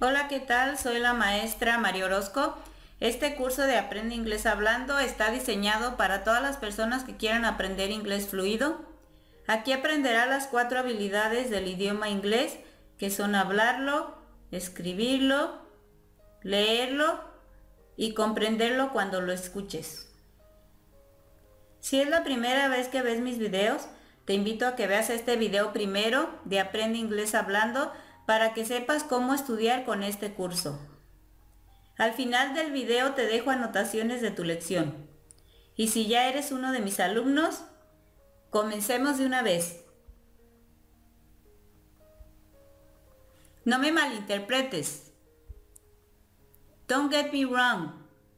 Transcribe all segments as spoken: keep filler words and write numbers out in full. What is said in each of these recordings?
Hola, ¿qué tal? Soy la maestra María Orozco. Este curso de Aprende Inglés Hablando está diseñado para todas las personas que quieran aprender inglés fluido. Aquí aprenderá las cuatro habilidades del idioma inglés, que son hablarlo, escribirlo, leerlo y comprenderlo cuando lo escuches. Si es la primera vez que ves mis videos, te invito a que veas este video primero de Aprende Inglés Hablando para que sepas cómo estudiar con este curso. Al final del video te dejo anotaciones de tu lección. Y si ya eres uno de mis alumnos, comencemos de una vez. No me malinterpretes. Don't get me wrong.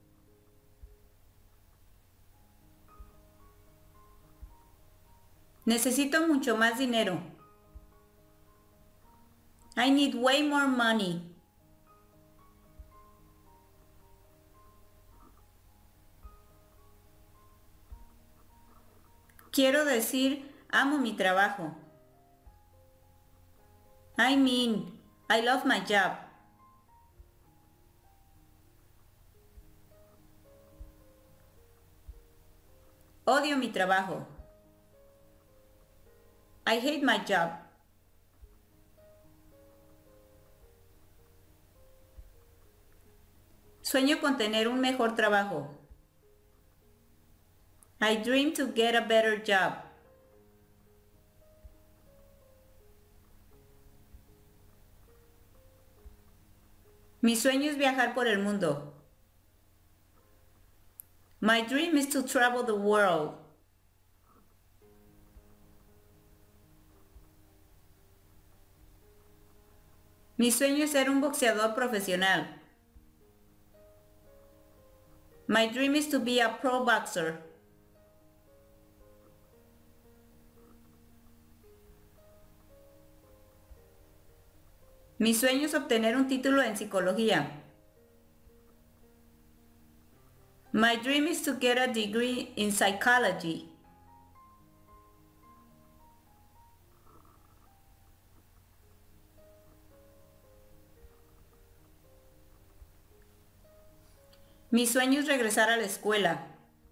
Necesito mucho más dinero. I need way more money. Quiero decir, amo mi trabajo. I mean, I love my job. Odio mi trabajo. I hate my job. Sueño con tener un mejor trabajo. I dream to get a better job. Mi sueño es viajar por el mundo. My dream is to travel the world. Mi sueño es ser un boxeador profesional. My dream is to be a pro boxer. Mi sueño es obtener un título en psicología. My dream is to get a degree in psychology. Mi sueño es regresar a la escuela.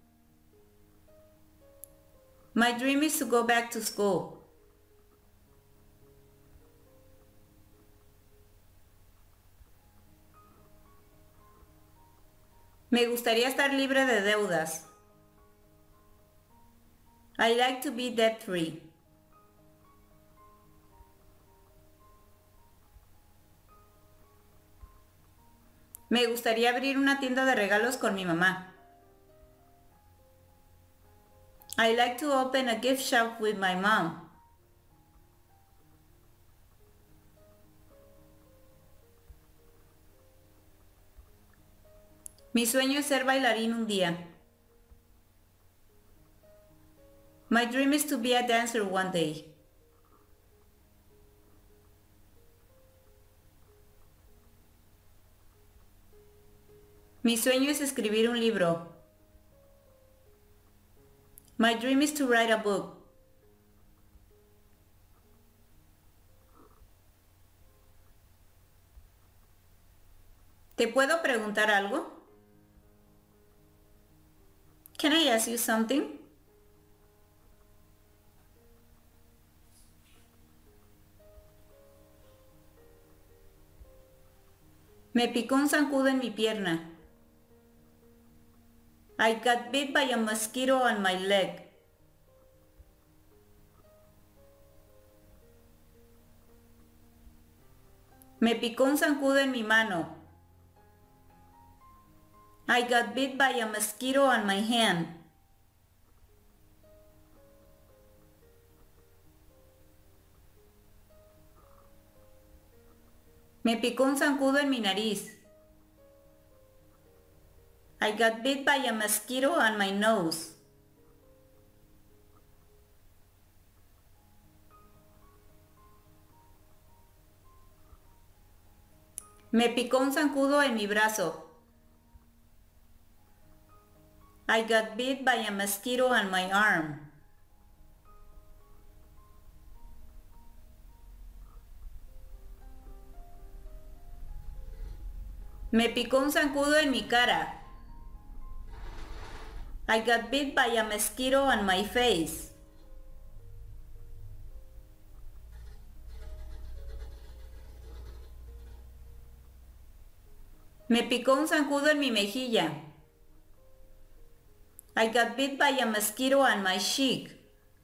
My dream is to go back to school. Me gustaría estar libre de deudas. I like to be debt free. Me gustaría abrir una tienda de regalos con mi mamá. I like to open a gift shop with my mom. Mi sueño es ser bailarín un día. My dream is to be a dancer one day. Mi sueño es escribir un libro. My dream is to write a book. ¿Te puedo preguntar algo? Can I ask you something? Me picó un zancudo en mi pierna. I got bit by a mosquito on my leg. Me picó un zancudo en mi mano. I got bit by a mosquito on my hand. Me picó un zancudo en mi nariz. I got bit by a mosquito on my nose. Me picó un zancudo en mi brazo. I got bit by a mosquito on my arm. Me picó un zancudo en mi cara. I got bit by a mosquito on my face. Me picó un zancudo en mi mejilla. I got bit by a mosquito on my cheek.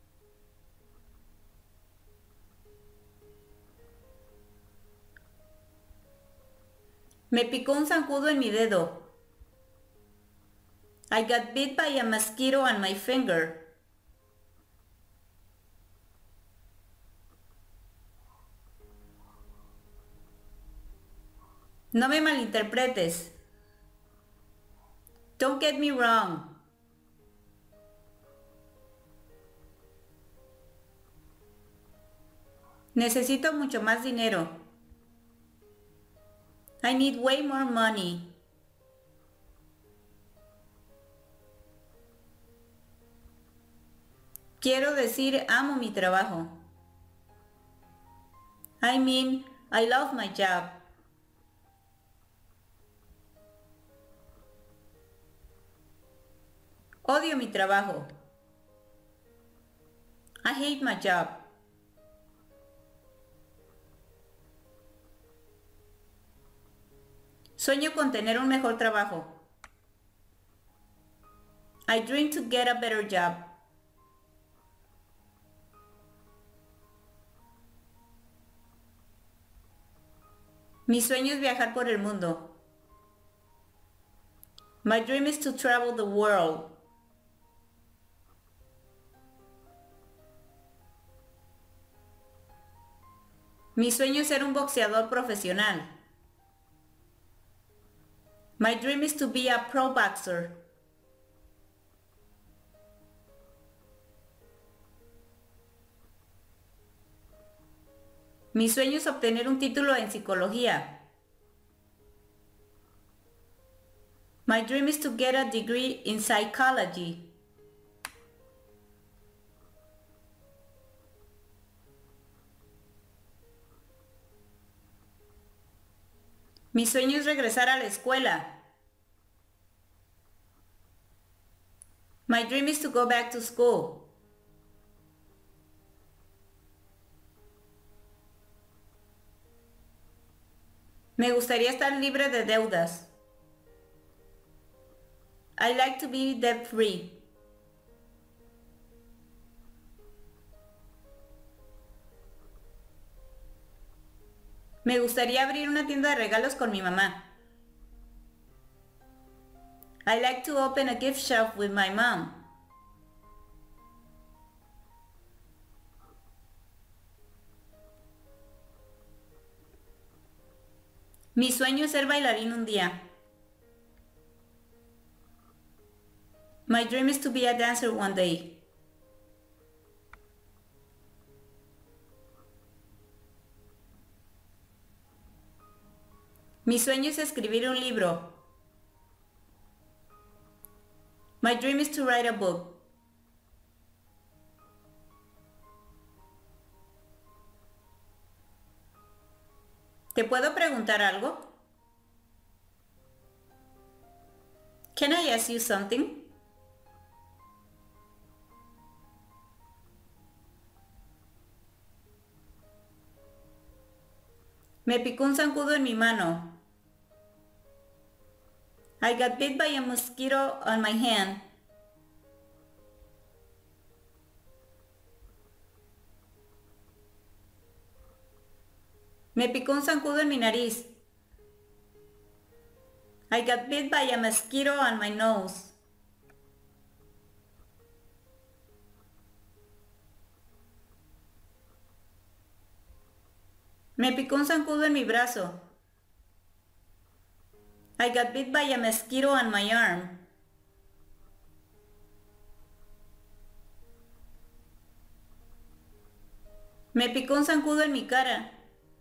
Me picó un zancudo en mi dedo. I got bit by a mosquito on my finger. No me malinterpretes. Don't get me wrong. Necesito mucho más dinero. I need way more money. Quiero decir, amo mi trabajo. I mean, I love my job. Odio mi trabajo. I hate my job. Sueño con tener un mejor trabajo. I dream to get a better job. Mi sueño es viajar por el mundo. My dream is to travel the world. Mi sueño es ser un boxeador profesional. My dream is to be a pro boxer. Mi sueño es obtener un título en psicología. My dream is to get a degree in psychology. Mi sueño es regresar a la escuela. My dream is to go back to school. Me gustaría estar libre de deudas. I like to be debt free. Me gustaría abrir una tienda de regalos con mi mamá. I like to open a gift shop with my mom. Mi sueño es ser bailarín un día. My dream is to be a dancer one day. Mi sueño es escribir un libro. My dream is to write a book. ¿Te puedo preguntar algo? Can I ask you something? Me picó un zancudo en mi mano. I got bit by a mosquito on my hand. Me picó un zancudo en mi nariz. I got bit by a mosquito on my nose. Me picó un zancudo en mi brazo. I got bit by a mosquito on my arm. Me picó un zancudo en mi cara.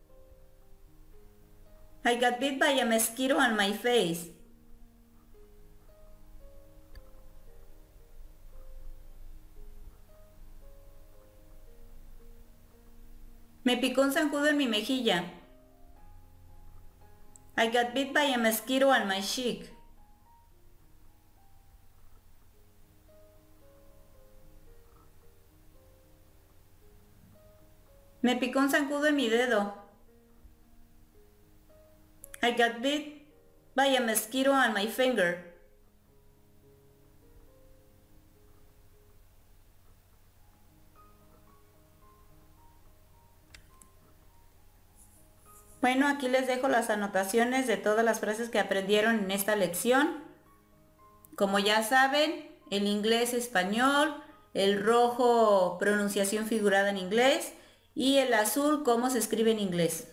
I got bit by a mosquito on my face. Me picó un zancudo en mi mejilla. I got bit by a mosquito on my cheek. Me picó un zancudo en mi dedo. I got bit by a mosquito on my finger. Bueno, aquí les dejo las anotaciones de todas las frases que aprendieron en esta lección. Como ya saben, el inglés español, el rojo pronunciación figurada en inglés y el azul cómo se escribe en inglés.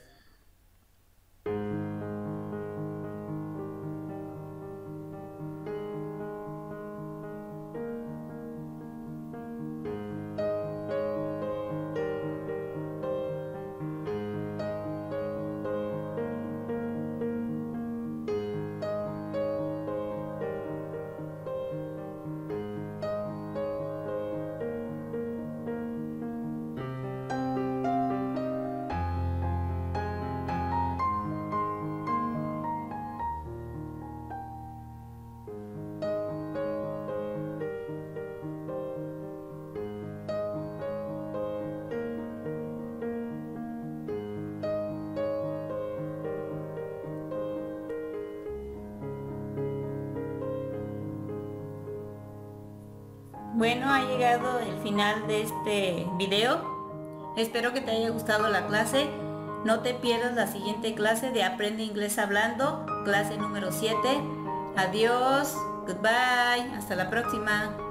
Bueno, ha llegado el final de este video. Espero que te haya gustado la clase. No te pierdas la siguiente clase de Aprende Inglés Hablando, clase número siete. Adiós, goodbye, hasta la próxima.